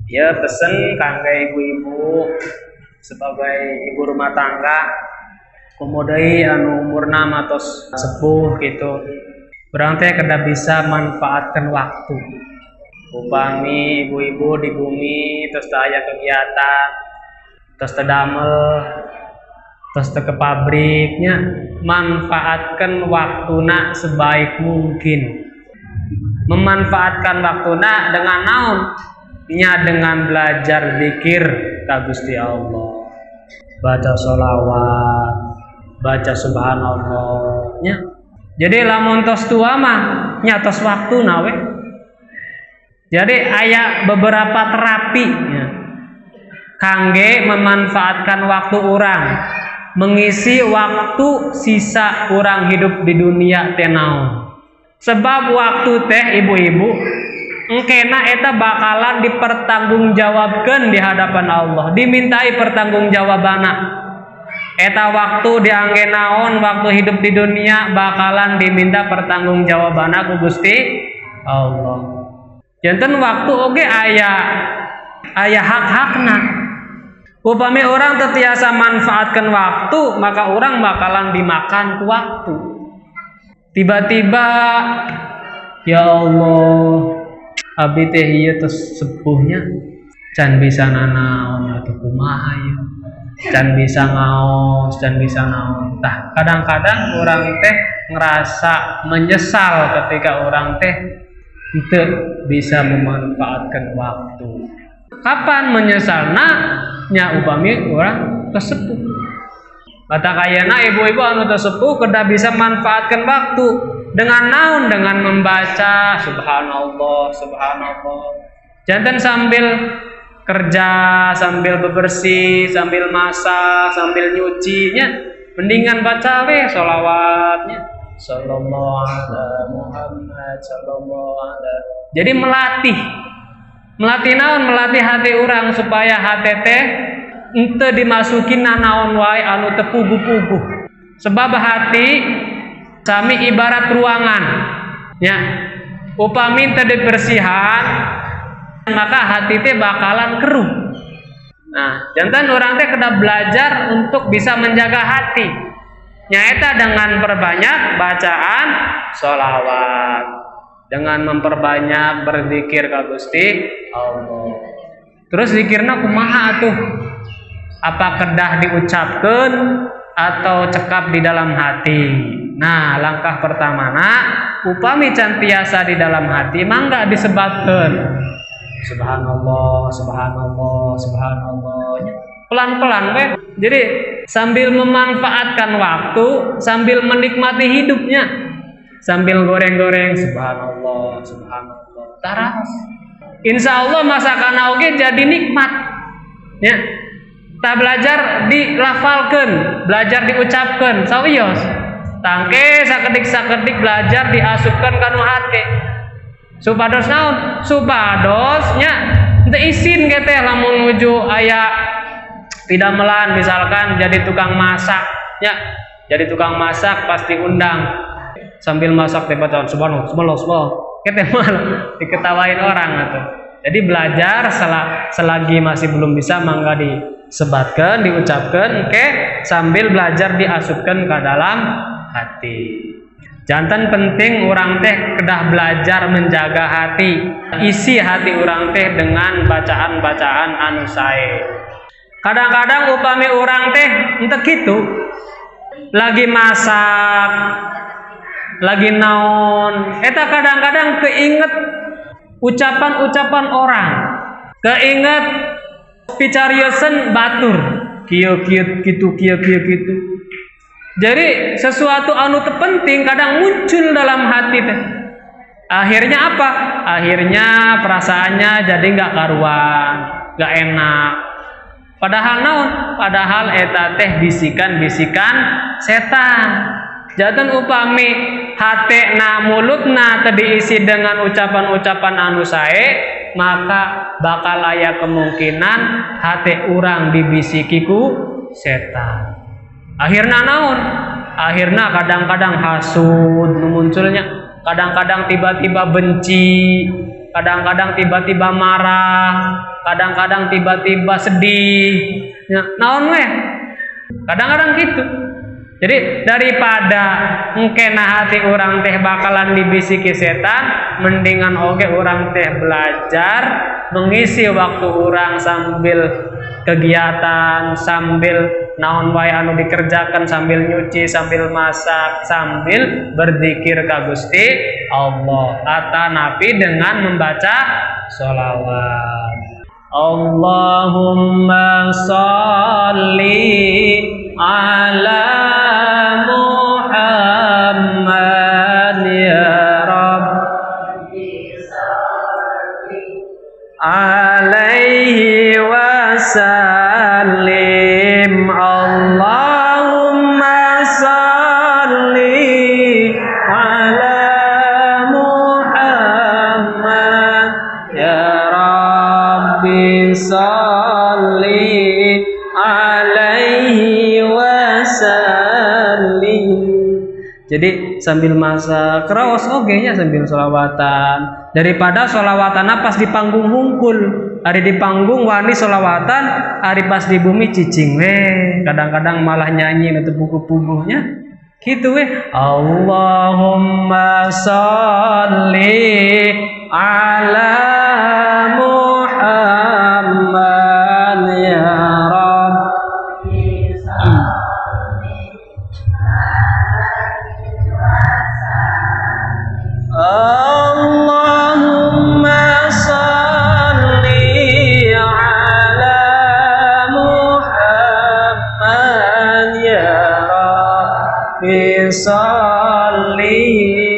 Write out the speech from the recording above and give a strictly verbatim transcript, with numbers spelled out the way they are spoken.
Ya pesen kangge ibu-ibu sebagai ibu rumah tangga komodai anu umurna matos sepuh gitu. Urang teh kada bisa manfaatkan waktu. Upami ibu-ibu di bumi terus aya kegiatan, terus tedamel, terus ke pabriknya, manfaatkan waktuna sebaik mungkin. Memanfaatkan waktuna dengan naon? Nya dengan belajar zikir ka Gusti Allah, baca sholawat, baca subhanallah nya. Jadi lamun tos tua mah nya tos waktuna we. Jadi aya beberapa terapi nya kangge memanfaatkan waktu orang, mengisi waktu sisa orang hidup di dunia teh naon. Sebab waktu teh ibu-ibu engkena eta bakalan dipertanggungjawabkeun di hadapan Allah, dimintai pertanggungjawabana. Eta waktu diangge naon, waktu hidup di dunia bakalan diminta pertanggungjawabana ku Gusti Allah. Janten waktu oge aya aya hak-hakna. Upami orang tetiasa manfaatkan waktu, maka orang bakalan dimakan ku waktu. Tiba-tiba ya Allah, abi teh ieu tos sepuhnya can bisa nanaon atuh kumaha ieu, can bisa ngaos, can bisa naon. Tah kadang-kadang orang teh ngerasa menyesal ketika orang teh teu bisa memanfaatkan waktu. Kapan menyesalna? Nya upami orang tesepuh. Kata kayana ibu-ibu anu tesepuh kedah bisa manfaatkan waktu dengan naon, dengan membaca subhanallah subhanallah. Janten sambil kerja, sambil bebersih, sambil masak, sambil nyucinya, mendingan baca we sholawatnya sallallahu alaihi Muhammad sallallahu alaihi. Jadi melatih melatih naon, melatih hati orang supaya hati teh ente dimasukin nanaon wae anu teu puguh-puguh. Sebab hati sami ibarat ruangan ya, upami teu dibersihan maka hati teh bakalan keruh. Nah jantan orang teh kedah belajar untuk bisa menjaga hati nyaeta dengan perbanyak bacaan sholawat, dengan memperbanyak berzikir ka Gusti Allah. Terus zikirna kumaha atuh? Apa kedah diucapkan atau cekap di dalam hati? Nah, langkah pertamana upami can tiasa di dalam hati mangga disebutkeun subhanallah, subhanallah, subhanallah. Pelan-pelan we. Jadi sambil memanfaatkan waktu, sambil menikmati hidupnya, sambil goreng-goreng subhanallah, subhanallah. Taras. Insya Allah masakan oge jadi nikmat. Ya. Tak belajar dilafalkeun, belajar diucapkeun, sawios. Tangke sakedik-sakedik belajar diasupkeun kanu hate. Supados naon? Supados nya teu isin ge teh lamun nuju aya pidamelan misalkan jadi tukang masak, nya. Jadi tukang masak pasti undang. Sambil masak teh baca subhanallah, subhanallah, subhanallah. Kita malah diketawain orang atuh. Jadi belajar selagi masih belum bisa mangga disebatkan, diucapkan, oke, sambil belajar diasupkan ke dalam hati. Jantan penting orang teh kedah belajar menjaga hati, isi hati orang teh dengan bacaan-bacaan anu sae. Kadang-kadang upami orang teh ente kitu, lagi masak, lagi naon, eta kadang-kadang keinget ucapan-ucapan orang, keinget picariosen batur, kieu kieu kitu kieu kieu kitu. Jadi sesuatu anu terpenting kadang muncul dalam hati teh. Akhirnya apa? Akhirnya perasaannya jadi nggak karuan, nggak enak. Padahal naon? Padahal eta teh bisikan-bisikan setan. Jantan upami hatena mulutna tadi diisi dengan ucapan-ucapan anu sae, maka bakal aya kemungkinan hate urang dibisiki ku setan. Akhirna naon? Akhirna kadang-kadang hasud munculnya, kadang-kadang tiba-tiba benci, kadang-kadang tiba-tiba marah, kadang-kadang tiba-tiba sedih. Ya, naon weh? Kadang-kadang gitu. Jadi daripada engkena hati orang teh bakalan dibisiki setan, mendingan oge orang teh belajar mengisi waktu orang sambil kegiatan, sambil naon wae anu dikerjakan, sambil nyuci, sambil masak, sambil berzikir ka Gusti Allah. Kata Nabi dengan membaca sholawat. Allahumma sholli ala Muhammad ya Rabbi alaihi wasallim. Allahumma sholli ala Muhammad ya Rabbi sholli alaihi wasallim. Jadi sambil masak raos oge nya sambil sholawatan, daripada sholawatan pas di panggung hungkul, hari di panggung wani sholawatan, hari pas di bumi cicing weh, kadang-kadang malah nyanyi untuk buku-bukunya gitu weh. Allahumma sholli ala Muhammad ya Rabbi. Allahumma sholli ala Muhammad ya Rabbi sholli